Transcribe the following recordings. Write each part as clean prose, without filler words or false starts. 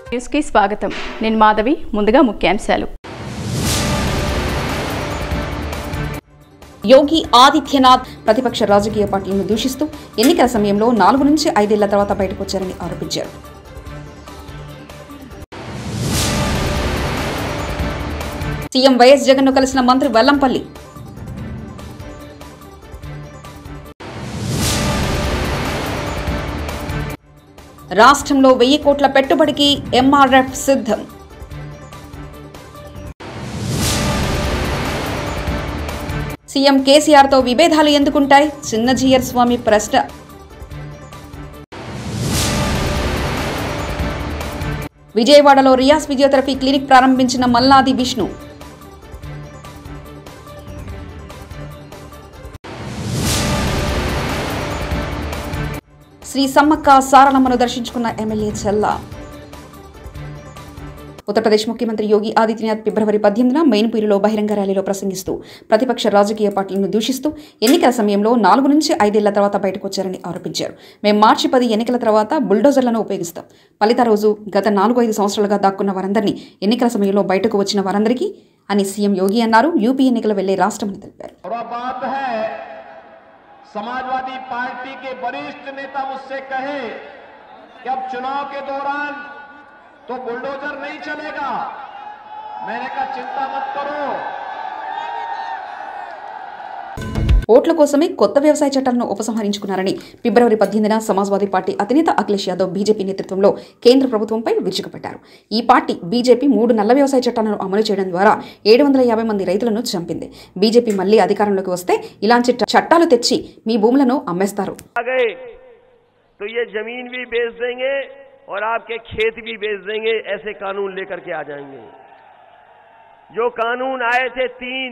News కి స్వాగతం. నేను మాధవి. ముందుగా ముఖ్యాంశాలు. యోగి ఆదిత్యనాథ్ ప్రతిపక్ష రాజకీయ పార్టీలను దూషిస్తూ ఎన్నికల సమయంలో 4 నుంచి 5 ఏళ్ల తర్వాత బయటకు వచ్చారని ఆరోపించారు. సీఎం వైఎస్ జగన్ను కలిసిన మంత్రి వెల్లంపల్లి. రాష్ట్రంలో 1000 కోట్ల పెట్టుబడికి ఎంఆర్ఎఫ్ సిద్ధం. సీఎం కేసీఆర్తో విభేదాలు ఎందుకుంటాయి? చిన్నజీయర్ స్వామి ప్రశ్న. విజయవాడలో రియాస్ ఫిజియోథెరపీ క్లినిక్ ప్రారంభించిన మల్లాది విష్ణు. శ్రీ సమ్మక్క సారలమ్మను దర్శించుకున్న ఎమ్మెల్యే చెల్లా. ఉత్తరప్రదేశ్ ముఖ్యమంత్రి యోగి ఆదిత్యనాథ్ ఫిబ్రవరి 18న మెయిన్పూరిలో బహిరంగ ర్యాలీలో ప్రసంగిస్తూ ప్రతిపక్ష రాజకీయ పార్టీలను దూషిస్తూ ఎన్నికల సమయంలో 4 నుంచి 5 ఏళ్ల తర్వాత బయటకు వచ్చారని ఆరోపించారు. మేము మార్చి 10 ఎన్నికల తర్వాత బుల్డోజర్లను ఉపయోగిస్తాం. ఫలిత రోజు గత 4-5 సంవత్సరాలుగా దాక్కున్న వారందరినీ ఎన్నికల సమయంలో బయటకు వచ్చిన వారందరికీ అని సీఎం యోగి అన్నారు. యూపీ ఎన్నికలు వెళ్లే రాష్ట్రమని తెలిపారు. समाजवादी पार्टी के वरिष्ठ नेता मुझसे कहे कि अब चुनाव के दौरान तो बुलडोजर नहीं चलेगा। मैंने कहा चिंता मत करो. ఓట్ల కోసమే కొత్త వ్యవసాయ చట్టాలను ఉపసంహరించుకున్నారని ఫిబ్రవరి 18న సమాజ్వాదీ పార్టీ అధినేత అఖిలేష్ యాదవ్ బీజేపీ నేతృత్వంలో కేంద్ర ప్రభుత్వంపై విరుచుకుపడ్డారు. ఈ పార్టీ బీజేపీ 3 నల్ల వ్యవసాయ చట్టాలను అమలు చేయడం ద్వారా 750 మంది రైతులను చంపింది. బీజేపీ మళ్లీ అధికారంలోకి వస్తే ఇలాంటి చట్టాలు తెచ్చి మీ భూములను అమ్మేస్తారు. तो ये जमीन भी बेच देंगे और आपके खेत भी बेच देंगे, ऐसे कानून लेकर के आ जाएंगे. जो कानून आए थे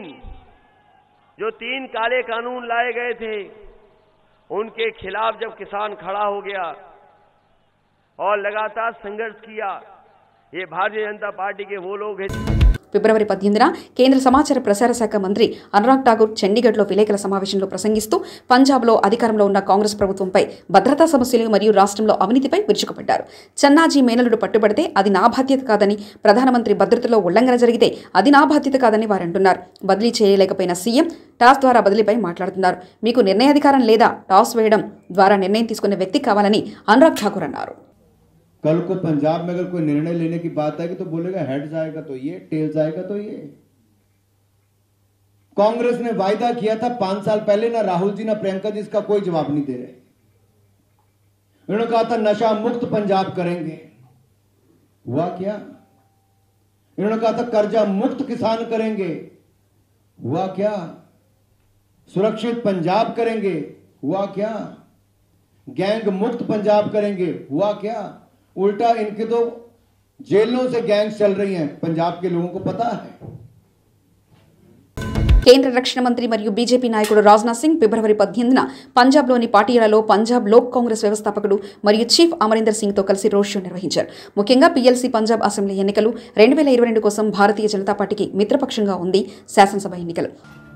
3 काले कानून लाए गए थे, उनके खिलाफ जब किसान खड़ा हो गया और लगातार संघर्ष किया, ये भारतीय जनता पार्टी के वो लोग हैं. ఫిబ్రవరి 18న కేంద్ర సమాచార ప్రసార శాఖ మంత్రి అనురాగ్ ఠాకూర్ చండీగఢ్లో విలేకరుల సమావేశంలో ప్రసంగిస్తూ పంజాబ్లో అధికారంలో ఉన్న కాంగ్రెస్ ప్రభుత్వంపై భద్రతా సమస్యలు మరియు రాష్ట్రంలో అవినీతిపై విరుచుకుపడ్డారు. చన్నాజీ మేనలుడు పట్టుబడితే అది నా బాధ్యత కాదని, ప్రధానమంత్రి భద్రతలో ఉల్లంఘన జరిగితే అది నా బాధ్యత కాదని వారంటున్నారు. బదిలీ చేయలేకపోయిన సీఎం టాస్ ద్వారా బదిలీపై మాట్లాడుతున్నారు. మీకు నిర్ణయాధికారం లేదా? టాస్ వేయడం ద్వారా నిర్ణయం తీసుకునే వ్యక్తి కావాలని అనురాగ్ ఠాకూర్ అన్నారు. कल को पंजाब में अगर कोई निर्णय लेने की बात आएगी तो बोलेगा हेड जाएगा तो ये, टेल जाएगा तो ये. कांग्रेस ने वायदा किया था 5 साल पहले, ना राहुल जी ना प्रियंका जी इसका कोई जवाब नहीं दे रहे. उन्होंने कहा था नशा मुक्त पंजाब करेंगे, हुआ क्या? इन्होंने कहा था कर्जा मुक्त किसान करेंगे, हुआ क्या? सुरक्षित पंजाब करेंगे, हुआ क्या? गैंग मुक्त पंजाब करेंगे, हुआ क्या? उल्टा इनके तो जेलों से गैंग्स चल रही हैं, पंजाब के लोगों को पता है. కేంద్ర రక్షణ మంత్రి మరియు బీజేపీ నాయకుడు రాజ్నాథ్ సింగ్ ఫిబ్రవరి 18న పంజాబ్లోని పాటియాలలో పంజాబ్ లోక్ కాంగ్రెస్ వ్యవస్థాపకుడు మరియు చీఫ్ అమరీందర్ సింగ్తో కలిసి రోడ్ షో నిర్వహించారు. ముఖ్యంగా పీఎల్సీ పంజాబ్ అసెంబ్లీ ఎన్నికలు 2022 కోసం భారతీయ జనతా పార్టీకి మిత్రపక్షంగా ఉంది శాసనసభ ఎన్నికలు.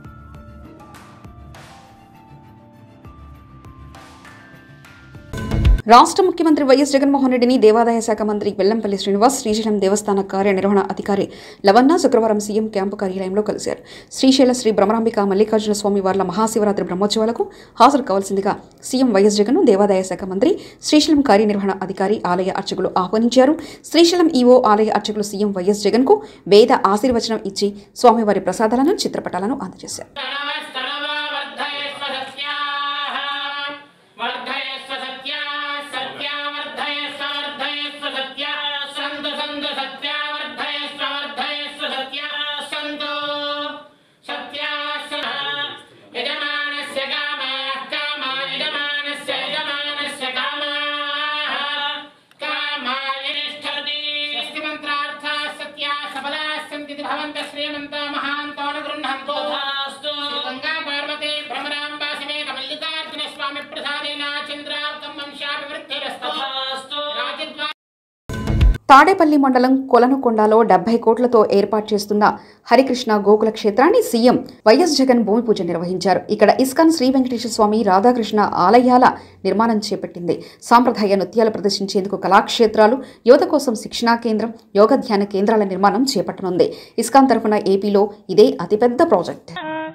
రాష్ట్ర ముఖ్యమంత్రి వైఎస్ జగన్మోహన్ రెడ్డిని దేవాదాయ శాఖ మంత్రి వెల్లంపల్లి శ్రీనివాస్ శ్రీశైలం దేవస్థాన కార్యనిర్వహణ అధికారి లవన్న శుక్రవారం సీఎం క్యాంపు కార్యాలయంలో కలిశారు. శ్రీశైల శ్రీ భ్రమరాంబిక మల్లికార్జున స్వామి వార్ల మహాశివరాత్రి బ్రహ్మోత్సవాలకు హాజరు కావాల్సిందిగా సీఎం వైఎస్ జగన్ను దేవాదాయ శాఖ మంత్రి శ్రీశైలం కార్యనిర్వహణ అధికారి ఆలయ అర్చకులు ఆహ్వానించారు. శ్రీశైలం ఈవో ఆలయ అర్చకులు సీఎం వైఎస్ జగన్కు వేద ఆశీర్వచనం ఇచ్చి స్వామివారి ప్రసాదాలను చిత్రపటాలను అందజేశారు. श्रीमंत महांतो गृह्णन्तो गंगा తాడేపల్లి మండలం కొలనుకొండలో 70 కోట్లతో ఏర్పాటు చేస్తున్న హరికృష్ణ గోకుల క్షేత్రాన్ని సీఎం వైఎస్ జగన్ భూమి పూజ నిర్వహించారు. ఇక్కడ ఇస్కాన్ శ్రీ వెంకటేశ్వర స్వామి రాధాకృష్ణ ఆలయాల నిర్మాణం చేపట్టింది. సాంప్రదాయ నృత్యాలు ప్రదర్శించేందుకు కళాక్షేత్రాలు, యువత కోసం శిక్షణా కేంద్రం, యోగ ధ్యాన కేంద్రాల నిర్మాణం చేపట్టనుంది. ఇస్కాన్ తరఫున ఏపీలో ఇదే అతిపెద్ద ప్రాజెక్ట్.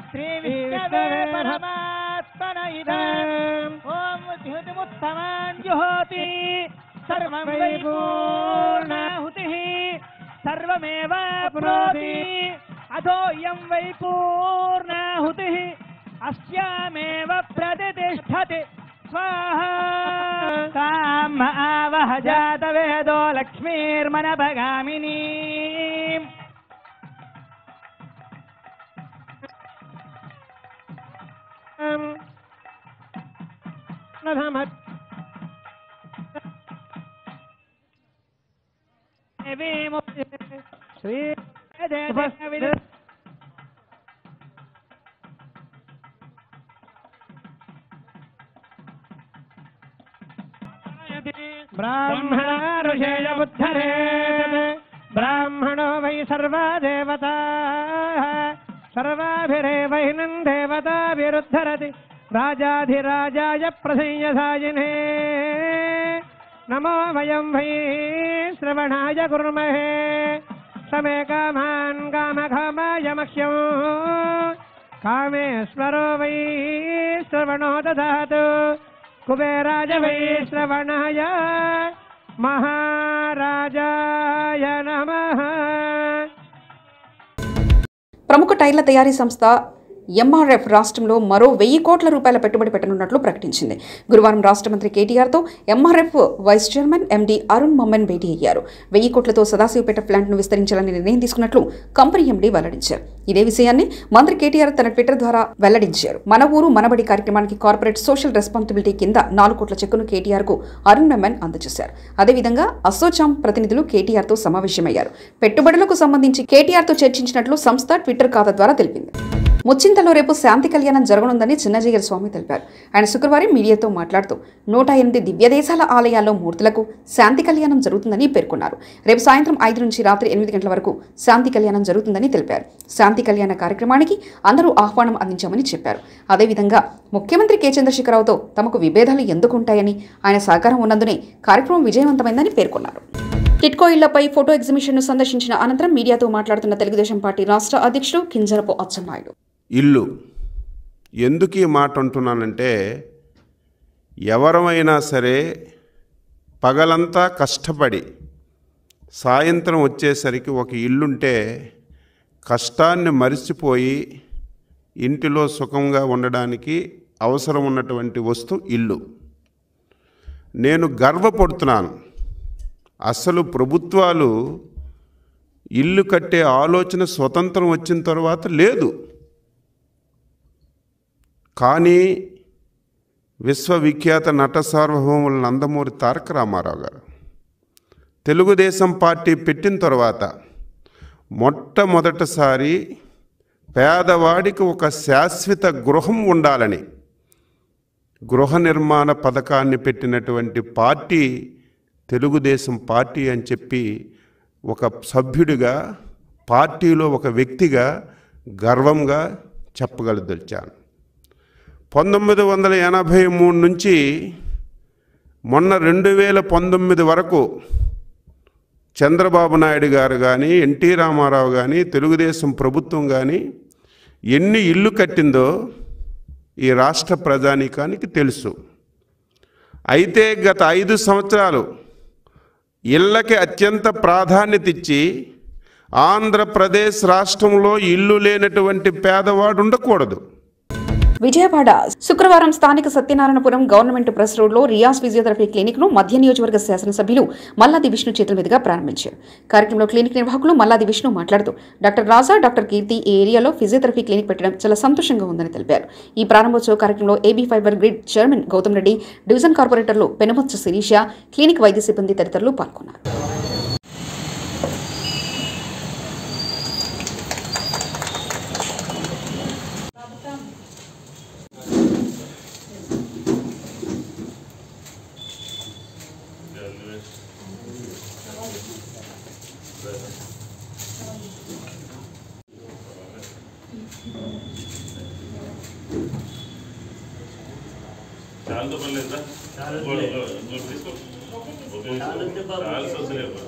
सर्वमेवाप्नोति अधोऽयं वै पूर्णाहुतिः अस्यामेव प्रतिष्ठति स्वाहा ताम् आवह जातवेदो लक्ष्मीर्मनभगामिनी ब्राह्मणा ऋषेय बुद्धरे ब्राह्मणो वै सर्वा देवताः सर्वाभिरेवैनं देवताभिरुद्धरति राजाधिराजाय प्रसंयसायिने नमो वयं वै श्रवणाय कुर्महे समे कामान् कामकामाय मह्यं कामेश्वरो वै श्रवणो ददातु कुबेराज वै श्रवणाय महाराजाय नमः। ప్రముఖ టైర్ల తయారీ సంస్థ ఎంఆర్ఎఫ్ రాష్ట్రంలో మరో 1000 కోట్ల రూపాయల పెట్టుబడి పెట్టనున్నట్లు ప్రకటించింది. గురువారం రాష్ట్ర మంత్రి కేటీఆర్తో MRF vice chairman MD Arun Mammen భేటీ అయ్యారు. 1000 కోట్లతో సదాశివపేట ప్లాంట్ను విస్తరించాలని నిర్ణయం తీసుకున్నట్లు కంపెనీ ఎండీ వెల్లడించారు. ఇదే విషయాన్ని మంత్రి కేటీఆర్ తన ట్విట్టర్ ద్వారా వెల్లడించారు. మన ఊరు మనబడి కార్యక్రమానికి కార్పొరేట్ సోషల్ రెస్పాన్సిబిలిటీ కింద 4 కోట్ల చెక్కును కేటీఆర్కు అరుణ్ మమ్మన్ అందజేశారు. అదేవిధంగా అసోచాం ప్రతినిధులు కేటీఆర్తో సమావేశమయ్యారు. పెట్టుబడులకు సంబంధించి కేటీఆర్తో చర్చించినట్లు సంస్థ ట్విట్టర్ ఖాతా ద్వారా తెలిపింది. ముచ్చింతలో రేపు శాంతి కళ్యాణం జరగనుందని చిన్నజీగర్ స్వామి తెలిపారు. ఆయన శుక్రవారం మీడియాతో మాట్లాడుతూ 108 దివ్యదేశాల ఆలయాల్లో మూర్తులకు శాంతి కళ్యాణం జరుగుతుందని పేర్కొన్నారు. రేపు సాయంత్రం 5 నుంచి రాత్రి 8 గంటల వరకు శాంతి కళ్యాణం జరుగుతుందని తెలిపారు. శాంతి కళ్యాణ కార్యక్రమానికి అందరూ ఆహ్వానం అందించామని చెప్పారు. అదేవిధంగా ముఖ్యమంత్రి కె చంద్రశేఖరరావుతో తమకు విభేదాలు ఎందుకుంటాయని, ఆయన సహకారం ఉన్నందునే కార్యక్రమం విజయవంతమైందని పేర్కొన్నారు. టిట్కో ఇళ్లపై ఫోటో ఎగ్జిబిషన్ను సందర్శించిన అనంతరం మీడియాతో మాట్లాడుతున్న తెలుగుదేశం పార్టీ రాష్ట్ర అధ్యక్షుడు కింజరపు అచ్చెన్నాయుడు, ఇల్లు ఎందుకు ఈ మాట అంటున్నానంటే, ఎవరమైనా సరే పగలంతా కష్టపడి సాయంత్రం వచ్చేసరికి ఒక ఇల్లుంటే కష్టాన్ని మరిచిపోయి ఇంటిలో సుఖంగా ఉండడానికి అవసరం ఉన్నటువంటి వస్తువు ఇల్లు. నేను గర్వపడుతున్నాను. అసలు ప్రభుత్వాలు ఇల్లు కట్టే ఆలోచన స్వతంత్రం వచ్చిన తర్వాత లేదు. కానీ విశ్వవిఖ్యాత నట సార్వభౌములు నందమూరి తారక రామారావు గారు తెలుగుదేశం పార్టీ పెట్టిన తర్వాత మొట్టమొదటిసారి పేదవాడికి ఒక శాశ్వత గృహం ఉండాలని గృహ నిర్మాణ పథకాన్ని పెట్టినటువంటి పార్టీ తెలుగుదేశం పార్టీ అని చెప్పి ఒక సభ్యుడిగా, పార్టీలో ఒక వ్యక్తిగా గర్వంగా చెప్పగలదొచ్చాను. 1983 నుంచి మొన్న 2019 వరకు చంద్రబాబు నాయుడు గారు కానీ, ఎన్టీ రామారావు కానీ, తెలుగుదేశం ప్రభుత్వం కానీ ఎన్ని ఇల్లు కట్టిందో ఈ రాష్ట్ర ప్రజానీకానికి తెలుసు. అయితే గత 5 సంవత్సరాలు ఇళ్ళకి అత్యంత ప్రాధాన్యత ఇచ్చి ఆంధ్రప్రదేశ్ రాష్ట్రంలో ఇల్లు లేనటువంటి పేదవాడు ఉండకూడదు. విజయవాడ శుక్రవారం స్థానిక సత్యనారాయణపురం గవర్నమెంట్ ప్రెస్ రోడ్లో రియాజ్ ఫిజియోథెరపీ క్లినిక్ను మధ్య నియోజకవర్గ శాసనసభ్యులు మల్లాది విష్ణు చేతుల మీదుగా ప్రారంభించారు. కార్యక్రమంలో క్లినిక్ నిర్వాహకులు మల్లాది విష్ణు మాట్లాడుతూ డాక్టర్ రాజా, డాక్టర్ కీర్తి ఈ ఏరియాలో ఫిజియోథెరపీ క్లినిక్ పెట్టడం చాలా సంతోషంగా ఉందని తెలిపారు. ఈ ప్రారంభోత్సవ కార్యక్రమంలో AB fiber grid chairman Gautam Reddy, division కార్పొరేటర్లు పెనుమచ్చ శిరీష, క్లినిక్ వైద్య సిబ్బంది తదితరులు పాల్గొన్నారు. చాలా పర్లేదా తీసుకో చాలా సోసలేవు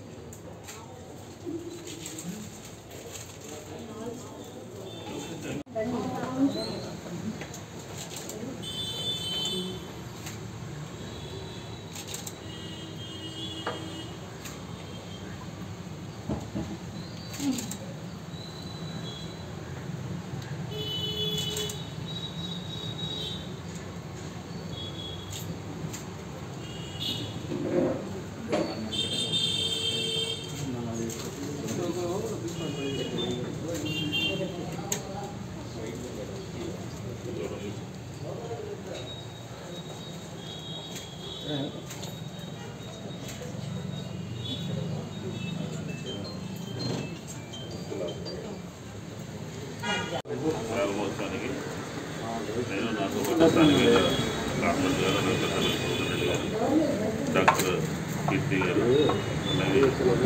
ప్రారంభోత్సవానికి నేను నాకు స్థానిక రాష్ట్ర గారు డాక్టర్ కీర్తి గారు అలాగే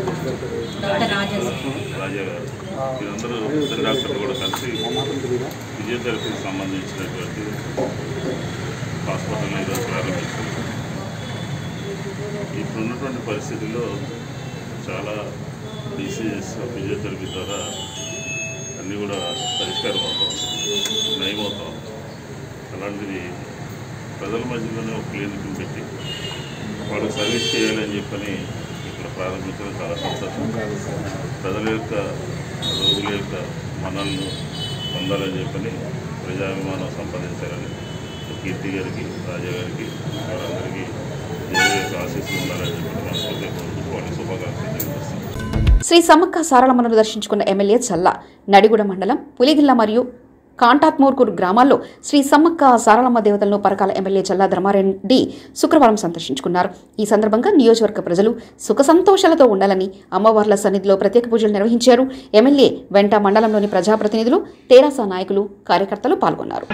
రాజా గారు వీరందరూ ఇద్దరు డాక్టర్లు కూడా కలిసి ఫిజియోథెరపీకి సంబంధించినటువంటి హాస్పిటల్ని ఈరోజు ప్రారంభించారు. ఇప్పుడున్నటువంటి పరిస్థితుల్లో చాలా డిసీజెస్ ఫిజియోథెరపీ ద్వారా అన్నీ కూడా పరిష్కారం అవుతాం, నయమవుతాం. అలాంటిది ప్రజల మధ్యలోనే ఒక క్లినిక్ని పెట్టి వాళ్ళకి సర్వీస్ చేయాలని చెప్పని ఇక్కడ ప్రారంభించడం చాలా సంతోషం. ప్రజల యొక్క రోగుల యొక్క మనల్ని పొందాలని చెప్పని ప్రజాభిమానం సంపాదించాలని కీర్తి గారికి రాజా గారికి వారందరికీ దేవుడి యొక్క ఆశీస్సులు ఉండాలని చెప్పి మనస్ఫూర్తిగా కోరుకుంటూ వాళ్ళకి శుభాకాంక్షలు తెలియజేస్తాం. శ్రీ సమ్మక్క సారలమ్మను దర్శించుకున్న ఎమ్మెల్యే చల్లా నడిగూడ మండలం పులిగిల్ల మరియు కాంటాత్మూర్కూరు గ్రామాల్లో శ్రీ సమ్మక్క సారలమ్మ దేవతలను పరకాల ఎమ్మెల్యే చల్లా ధర్మారెడ్డి శుక్రవారం సందర్శించుకున్నారు. ఈ సందర్భంగా నియోజకవర్గ ప్రజలు సుఖ సంతోషాలతో ఉండాలని అమ్మవార్ల సన్నిధిలో ప్రత్యేక పూజలు నిర్వహించారు. ఎమ్మెల్యే వెంట మండలంలోని ప్రజాప్రతినిధులు, తెరాస నాయకులు, కార్యకర్తలు పాల్గొన్నారు.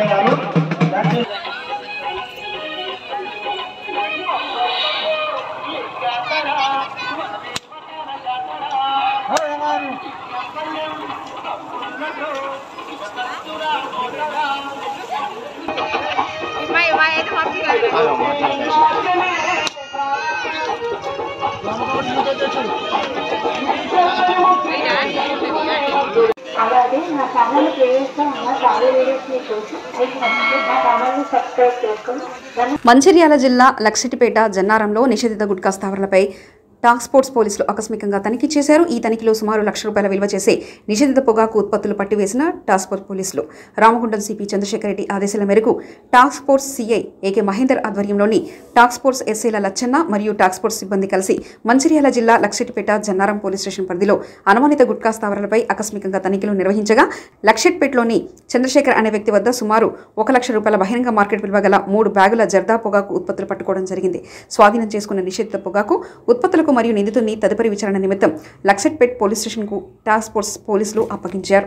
అలాగే నా ఛానల్ ప్లేలిస్ట్లో ఉన్న చాలా వీడియోస్ని చూసి నా ఛానల్ని సబ్స్క్రైబ్ చేసుకుని. మంచిర్యాల జిల్లా లక్షటిపేట జన్నారంలో నిషేధిత గుట్కా స్థావరాలపై టాస్క్ ఫోర్స్ పోలీసులు ఆకస్మికంగా తనిఖీ చేశారు. ఈ తనిఖీలో సుమారు ₹1,00,000 విలువ చేసే నిషేధిత పొగాకు ఉత్పత్తులు పట్టివేసిన టాస్క్ ఫోర్స్ పోలీసులు రామగుండం సిపి చంద్రశేఖర్ రెడ్డి ఆదేశాల మేరకు task force CI AK Mahender ఆధ్వర్యంలోని టాస్క్ ఫోర్స్ ఎస్ఐల లచ్చన్న మరియు టాస్క్ ఫోర్స్ సిబ్బంది కలిసి మంచిర్యాల జిల్లా లక్షటిపేట జన్నారం పోలీస్ స్టేషన్ పరిధిలో అనుమానిత గుట్కా స్థావరాలపై ఆకస్మికంగా తనిఖీలు నిర్వహించగా లక్షట్పేటలోని చంద్రశేఖర్ అనే వ్యక్తి వద్ద సుమారు ₹1,00,000 బహిరంగ మార్కెట్ విలువ గల 3 బ్యాగుల జర్దా పొగాకు ఉత్పత్తులు పట్టుకోవడం జరిగింది. స్వాధీనం చేసుకున్న నిషేధిత పొగాకు ఉత్పత్తులకు మరియు నిందితుడిని తదుపరి విచారణ నిమిత్తం లక్షట్పేట్ పోలీస్ స్టేషన్కు టాస్క్ ఫోర్స్ పోలీసులు అప్పగించారు.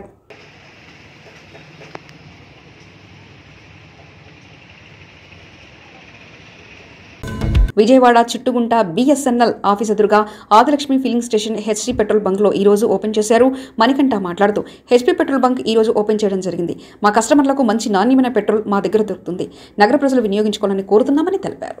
విజయవాడ చుట్టుగుంట బిఎస్ఎన్ఎల్ ఆఫీస్ ఎదురుగా Adilakshmi filling station HP petrol బంక్లో ఈ రోజు ఓపెన్ చేశారు. మణికంఠ మాట్లాడుతూ హెచ్పీ పెట్రోల్ బంక్ ఈ రోజు ఓపెన్ చేయడం జరిగింది. మా కస్టమర్లకు మంచి నాణ్యమైన పెట్రోల్ మా దగ్గర దొరుకుతుంది. నగర ప్రజలు వినియోగించుకోవాలని కోరుతున్నామని తెలిపారు.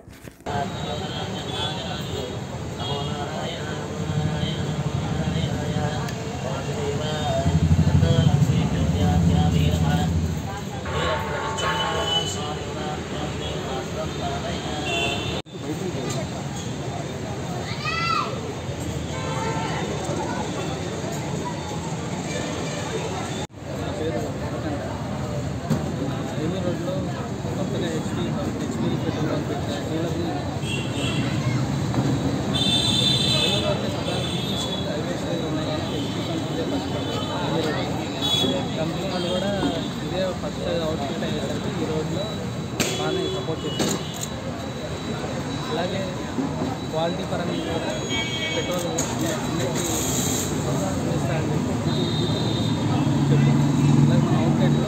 కంపెనీ వాళ్ళు కూడా ఇదే ఫస్ట్ అవుట్ఫిట్ అయ్యేసరికి ఈ రోడ్లో బాగానే సపోర్ట్ చేశారు. అలాగే క్వాలిటీ పరంగా కూడా పెట్రోల్ అన్నిటికీ ఇస్తాండి. అలాగే మన అవుట్లెట్లో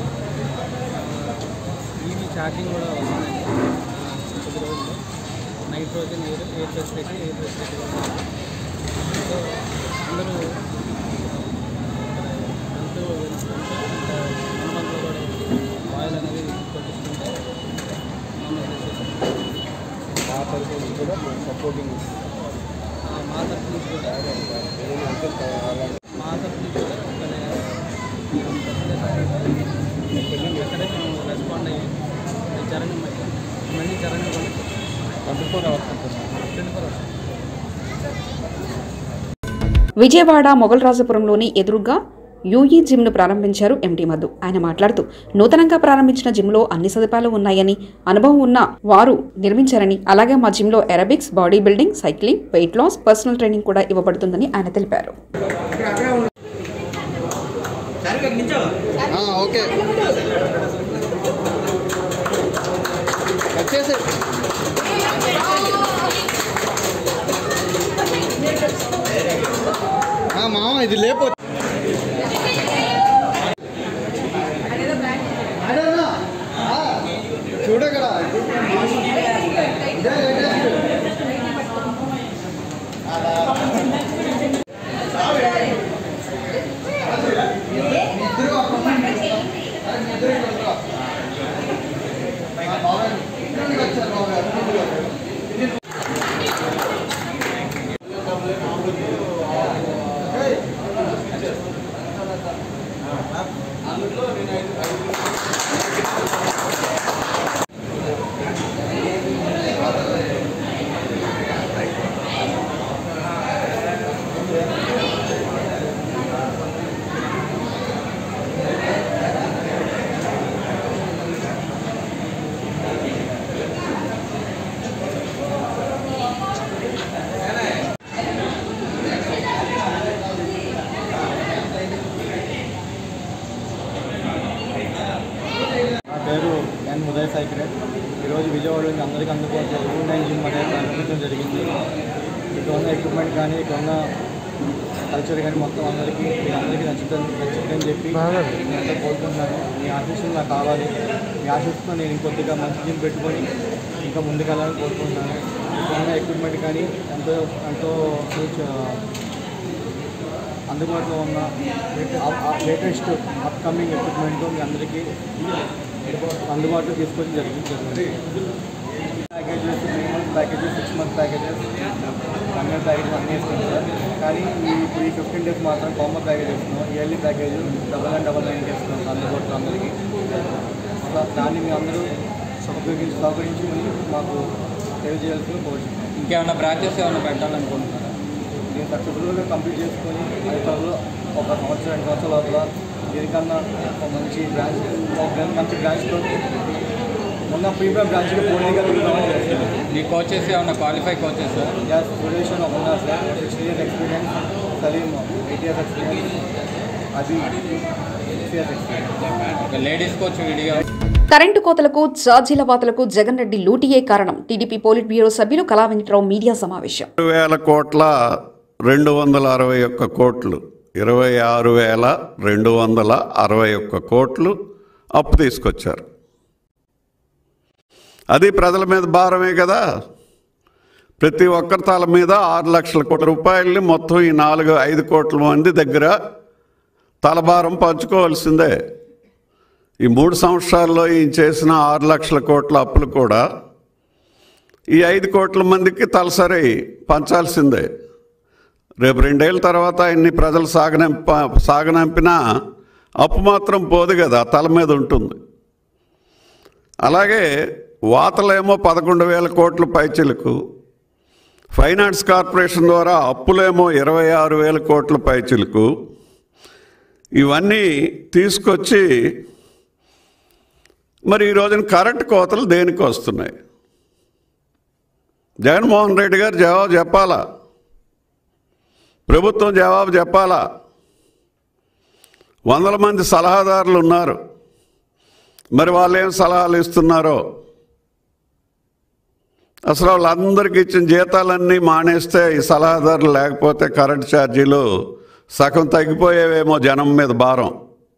ఈవీ ఛార్జింగ్ కూడా వస్తుందండి. కొద్ది రోజుల్లో నైట్రోజన్ ఎయిర్ ఫెసిలిటీ మా తరఫు నుంచి కూడా ఎక్కడే మేము రెస్పాండ్ అయ్యి మళ్ళీ జరగని 24 hours. విజయవాడ మొగల్రాజపురంలోని ఎదురుగా యూఈ జిమ్ను ప్రారంభించారు ఎండి మధు. ఆయన మాట్లాడుతూ నూతనంగా ప్రారంభించిన జిమ్లో అన్ని సదుపాయాలు ఉన్నాయని, అనుభవం ఉన్న వారు నిర్మించారని, అలాగే మా జిమ్లో aerobics, body building, cycling, weight loss, personal training కూడా ఇవ్వబడుతుందని ఆయన తెలిపారు. మామ ఇది లేపో చూడగడా ఉదయ్ సైకిల్ ఈరోజు విజయవాడలోని అందరికీ అందుబాటులో U9 జిమ్ అనేది ప్రారంభించడం జరిగింది. ఇక్కడ ఉన్న ఎక్విప్మెంట్ కానీ ఇక్కడ ఉన్న కల్చర్ కానీ మొత్తం అందరికీ నచ్చుతుందని చెప్పి నేను కోరుకుంటున్నాను. మీ ఆశీస్సులు నాకు కావాలి. మీ ఆశీస్సుతో నేను ఇంకొద్దిగా మంచి జిమ్ పెట్టుకొని ఇంకా ముందుకెళ్ళాలని కోరుకుంటున్నాను. ఇక్కడ ఉన్న ఎక్విప్మెంట్ కానీ ఎంతో అందుబాటులో ఉన్న లేటెస్ట్ అప్కమింగ్ ఎక్విప్మెంట్తో మీ అందరికీ అందుబాటులో తీసుకొని జరిగింది. Packages 3 months packages, 6 months packages, 1 year packages అన్నీ ఇస్తుంది సార్. కానీ ఇప్పుడు ఈ 15 days మాత్రం కామన్ ప్యాకేజ్ ఇస్తున్నాం. ఇయర్లీ ప్యాకేజ్ 9999 ఇస్తున్నాం అందుబాటులో అందరికీ. దాన్ని మీ అందరూ సహకరించి మాకు తెలియజేయాల్సిన కోరుతున్నాం. ఇంకేమైనా బ్రాంచెస్ ఏమైనా పెట్టాలనుకుంటున్నారా? నేను సక్సెస్ఫుల్గా కంప్లీట్ చేసుకొని అధికారులు 1 సంవత్సరం 2 సంవత్సరాల లోపల దీనికన్నా మంచి బ్రాంచ్తో మొన్న ప్రీమియం బ్రాంచ్లో పోటీగా తిరుగుతామని చేస్తాను. మీ కోచెస్ ఏమన్నా క్వాలిఫై కోచెస్? సురేషన్ ఉన్నారు sir. 6 years experience, Salim 8 years experience, అది 6 years ఎక్స్పీరియన్స్. లేడీస్ కోచ్ విడిగా. కరెంటు కోతలకు, ఛార్జీల వాతలకు జగన్ రెడ్డి లూటియే కారణం. టీడీపీ పోలిట్ బ్యూరో సభ్యులు కళా వెంకటరావు మీడియా సమావేశం. 2,261 కోట్లు, 26,261 కోట్లు అప్పు తీసుకొచ్చారు. అది ప్రజల మీద భారమే కదా. ప్రతి ఒక్కరి తల మీద 6 లక్షల కోట్ల రూపాయలని మొత్తం ఈ 4-5 కోట్ల మంది దగ్గర తలభారం పంచుకోవాల్సిందే. ఈ 3 సంవత్సరాల్లో ఈయన చేసిన 6 లక్షల కోట్ల అప్పులు కూడా ఈ 5 కోట్ల మందికి తలసరి పంచాల్సిందే. రేపు 2 ఏళ్ళ తర్వాత ఆయన్ని ప్రజలు సాగనంపినా అప్పు మాత్రం పోదు కదా, తల మీద ఉంటుంది. అలాగే వాతలేమో 11,000 కోట్ల పైచిలకు, ఫైనాన్స్ కార్పొరేషన్ ద్వారా అప్పులేమో 26,000 కోట్ల పైచిలకు. ఇవన్నీ తీసుకొచ్చి మరి ఈ రోజున కరెంటు కోతలు దేనికి వస్తున్నాయి? జగన్మోహన్ రెడ్డి గారు జవాబు చెప్పాలా, ప్రభుత్వం జవాబు చెప్పాలా. 100 మంది సలహాదారులు ఉన్నారు, మరి వాళ్ళు ఏం సలహాలు ఇస్తున్నారో. అసలు వాళ్ళందరికీ ఇచ్చిన జీతాలన్నీ మానేస్తే, ఈ సలహాదారులు లేకపోతే కరెంటు ఛార్జీలు సగం తగ్గిపోయేవేమో జనం మీద భారం.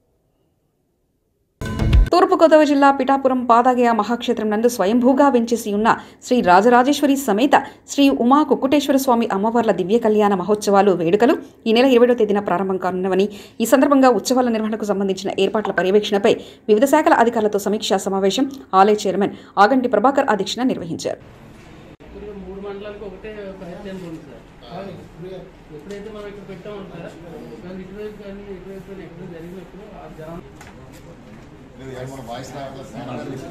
తూర్పుగోదావరి జిల్లా పిఠాపురం పాదాగయ మహాక్షేత్రం నందు స్వయంభూగా వెంచేసి ఉన్న శ్రీ రాజరాజేశ్వరి సమేత శ్రీ ఉమా కుక్కుటేశ్వర స్వామి అమ్మవార్ల దివ్య కళ్యాణ మహోత్సవాలు వేడుకలు ఈ నెల 20వ తేదీన ప్రారంభం కానున్నవని, ఈ సందర్భంగా ఉత్సవాల నిర్వహణకు సంబంధించిన ఏర్పాట్ల పర్యవేక్షణపై వివిధ శాఖల అధికారులతో సమీక్షా సమావేశం ఆలయ చైర్మన్ ఆగంటి ప్రభాకర్ అధ్యక్షతన నిర్వహించారు. ఎప్పుడైతే మనం ఇక్కడ పెట్టామంటారా కానీ ఇటువైపు కానీ ఇటువైపు కానీ ఎక్కడ జరిగినప్పుడు ఆ జనం మన వాయిస్ రావట్లేదు.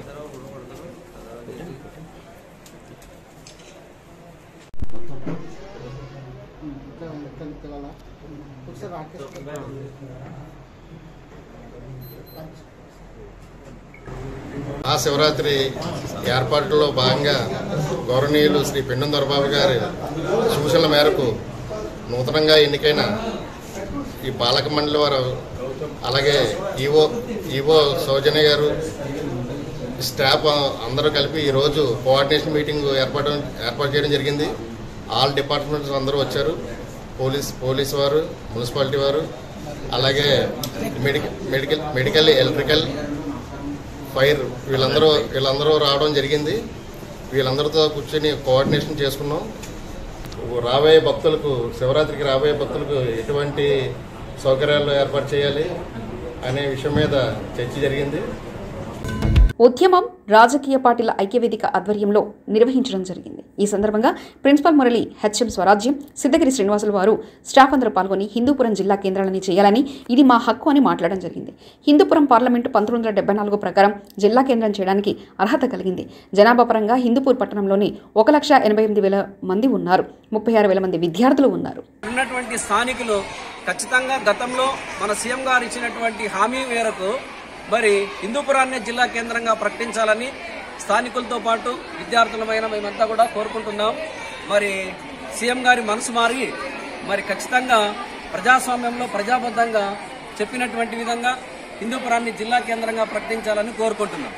మహాశివరాత్రి ఏర్పాట్లలో భాగంగా గౌరవనీయులు శ్రీ పెండం దొరబాబు గారి సూచనల మేరకు నూతనంగా ఎన్నికైన ఈ పాలక మండలి వారు అలాగే ఈవో సౌజన్య గారు స్టాఫ్ అందరూ కలిపి ఈరోజు కోఆర్డినేషన్ మీటింగ్ ఏర్పాటు చేయడం జరిగింది. ఆల్ డిపార్ట్మెంట్స్ అందరూ వచ్చారు. పోలీస్ వారు, మున్సిపాలిటీ వారు, అలాగే మెడికల్ ఎలక్ట్రికల్, ఫైర్ వీళ్ళందరూ రావడం జరిగింది. వీళ్ళందరితో కూర్చొని కోఆర్డినేషన్ చేసుకున్నాం. రాబోయే భక్తులకు, శివరాత్రికి రాబోయే భక్తులకు ఎటువంటి సౌకర్యాలు ఏర్పాటు చేయాలి అనే విషయం మీద చర్చ జరిగింది. ఉద్యమం రాజకీయ పార్టీల ఐక్యవేదిక ఆధ్వర్యంలో నిర్వహించడం జరిగింది. ఈ సందర్భంగా ప్రిన్సిపల్ మురళి, హెచ్ఎం స్వరాజ్యం, సిద్ధగిరి శ్రీనివాసులు వారు స్టాఫ్ అందరూ పాల్గొని హిందూపురం జిల్లా కేంద్రాలని చేయాలని, ఇది మా హక్కు అని మాట్లాడడం జరిగింది. హిందూపురం పార్లమెంటు 1974 ప్రకారం జిల్లా కేంద్రం చేయడానికి అర్హత కలిగింది. జనాభా పరంగా హిందూపూర్ పట్టణంలోని 1,88,000 మంది ఉన్నారు. 36,000 మంది విద్యార్థులు ఉన్నారు. ఉన్నటువంటి స్థానికులు ఖచ్చితంగా గతంలో మన సీఎం గారు ఇచ్చినటువంటి హామీ మేరకు మరి హిందూపురాన్ని జిల్లా కేంద్రంగా ప్రకటించాలని స్థానికులతో పాటు విద్యార్థులమైన మేమంతా కూడా కోరుకుంటున్నాం. మరి సీఎం గారి మనసు మారి మరి ఖచ్చితంగా ప్రజాస్వామ్యంలో ప్రజాబద్ధంగా చెప్పినటువంటి విధంగా హిందూపురాన్ని జిల్లా కేంద్రంగా ప్రకటించాలని కోరుకుంటున్నాం.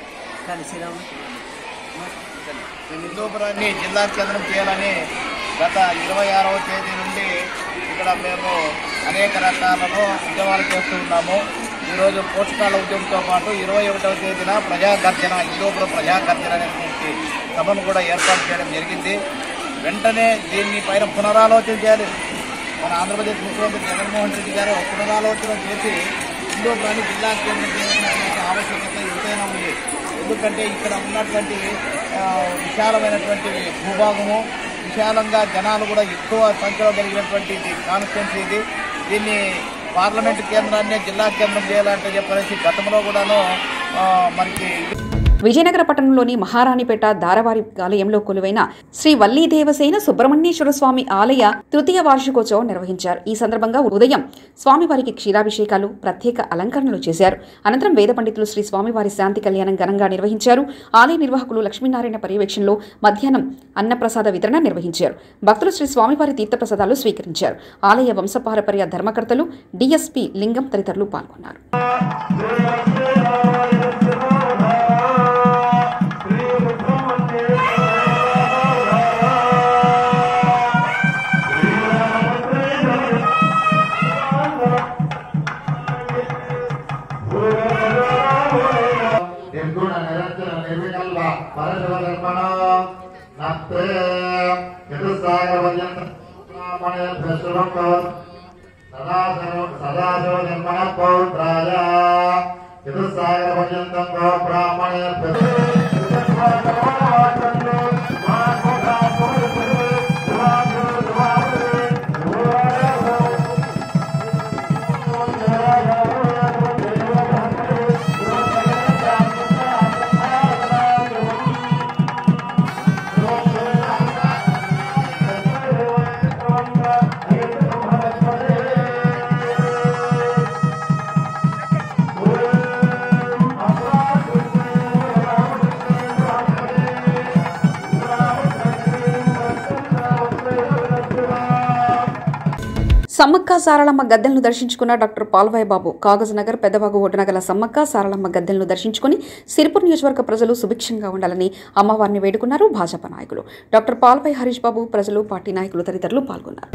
హిందూపురాన్ని జిల్లా కేంద్రం చేయాలని గత 26వ తేదీ నుండి ఇక్కడ మేము అనేక రకాలలో ఉద్యమాలు చేస్తూ ఉన్నాము. ఈరోజు పోషకాల ఉద్యమంతో పాటు 21వ తేదీన ప్రజాగర్జన, హిందూపురం ప్రజాగర్జన అనేటువంటి సభను కూడా ఏర్పాటు చేయడం జరిగింది. వెంటనే దీన్ని పైన పునరాలోచన చేయాలి. మన ఆంధ్రప్రదేశ్ ముఖ్యమంత్రి జగన్మోహన్ రెడ్డి గారు పునరాలోచన చేసి హిందూపురాన్ని జిల్లా కేంద్రం చేయాల్సినటువంటి ఆవశ్యకత ఎంతైనా ఉంది. ఎందుకంటే ఇక్కడ ఉన్నటువంటి విశాలమైనటువంటి భూభాగము, విశాలంగా జనాలు కూడా ఎక్కువ సంఖ్యలో కలిగినటువంటి కాన్స్టిట్యున్సీ ఇది. దీన్ని పార్లమెంటు కేంద్రాన్ని జిల్లా కేంద్రం చేయాలంటే చెప్పేసి గతంలో కూడాను మనకి విజయనగర పట్టణంలోని మహారాణిపేట దారవారి ఆలయంలో కొలువైన శ్రీ వల్లీ దేవసేన సుబ్రహ్మణ్యేశ్వర స్వామి ఆలయ తృతీయ వార్షికోత్సవం నిర్వహించారు. ఈ సందర్భంగా ఉదయం స్వామివారికి క్షీరాభిషేకాలు, ప్రత్యేక అలంకరణలు చేశారు. అనంతరం వేద పండితులు శ్రీ స్వామివారి శాంతి కళ్యాణం ఘనంగా నిర్వహించారు. ఆలయ నిర్వాహకులు లక్ష్మీనారాయణ పర్యవేక్షణలో మధ్యాహ్నం అన్నప్రసాద వితరణ నిర్వహించారు. భక్తులు శ్రీ స్వామివారి తీర్థప్రసాదాలు స్వీకరించారు. ఆలయ వంశపారపర్య ధర్మకర్తలు, డిఎస్పి లింగం తదితరులు పాల్గొన్నారు. సమ్మక్క సారళమ్మ గద్దెలను దర్శించుకున్న డాక్టర్ పాల్వాయి బాబు కాగజ్ నగర్ పెద్దవాగు ఒడ్డున గల సమ్మక్క సారళమ్మ గద్దెలను దర్శించుకుని సిరిపూర్ నియోజకవర్గ ప్రజలు సుభిక్షంగా ఉండాలని అమ్మవారిని వేడుకున్నారు. భాజపా నాయకులు డాక్టర్ పాల్వాయి హరీష్ బాబు, ప్రజలు, పార్టీ నాయకులు తదితరులు పాల్గొన్నారు.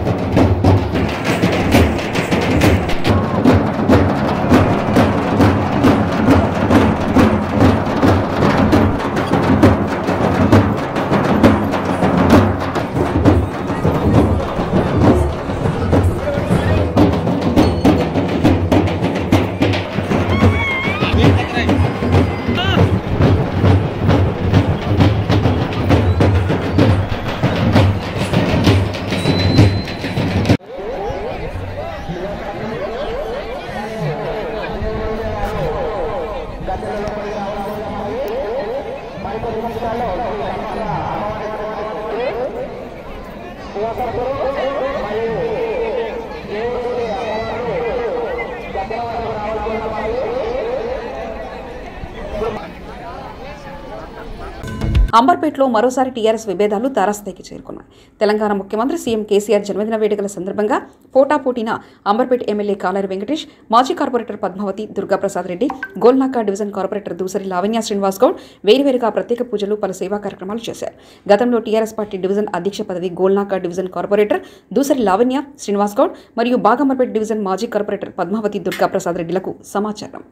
అంబర్పేటలో మరోసారి టీఆర్ఎస్ విభేదాలు తారాస్థాయికి చేరుకున్నాయి. తెలంగాణ ముఖ్యమంత్రి సీఎం కేసీఆర్ జన్మదిన వేడుకల సందర్భంగా పోటాపోటీన అంబర్పేట ఎమ్మెల్యే కాలేరు వెంకటేష్, మాజీ corporator Padmavathi, Durgaprasad Reddy, Golnaka division corporator Dusari Lavanya Srinivas Goud వేరువేరుగా ప్రత్యేక పూజలు, పలు సేవా కార్యక్రమాలు చేశారు. గతంలో టీఆర్ఎస్ పార్టీ డివిజన్ అధ్యక్ష పదవి గోల్నాక డివిజన్ కార్పొరేటర్ దూసరి లావణ్య శ్రీనివాస్ గౌడ్ మరియు బాగంబర్పేట డివిజన్ మాజీ కార్పొరేటర్ పద్మావతి, దుర్గాప్రసాద్ రెడ్డిలకు సమాచారం.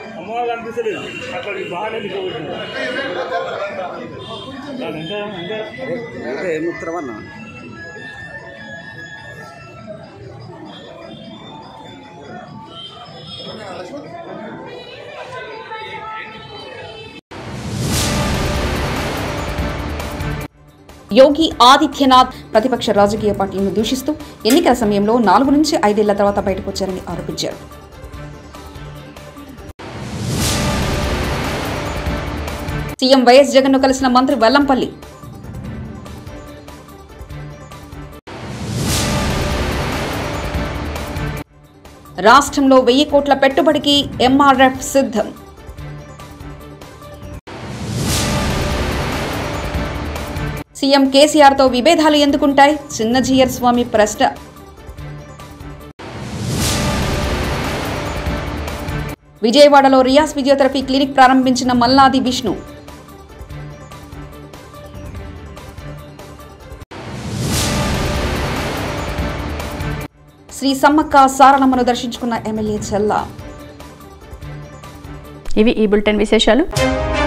యోగి ఆదిత్యనాథ్ ప్రతిపక్ష రాజకీయ పార్టీలను దూషిస్తూ ఎన్నికల సమయంలో 4 నుంచి 5 ఏళ్ల తర్వాత బయటకొచ్చారని ఆరోపించారు. సీఎం వైఎస్ జగన్ను కలిసిన మంత్రి వెల్లంపల్లి. రాష్ట్రంలో 1000 కోట్ల పెట్టుబడికి ఎంఆర్ఎఫ్ సిద్ధం. సీఎం కేసీఆర్తో విభేదాలు ఎందుకుంటాయి? చిన్నజీయర్ స్వామి ప్రశ్న. విజయవాడలో రియాస్ ఫిజియోథెరపీ క్లినిక్ ప్రారంభించిన మల్లాది విష్ణు. శ్రీ సమ్మక్క సారలమ్మను దర్శించుకున్న ఎమ్మెల్యే చెల్లా. ఇవి ఈ బులెటిన్ విశేషాలు.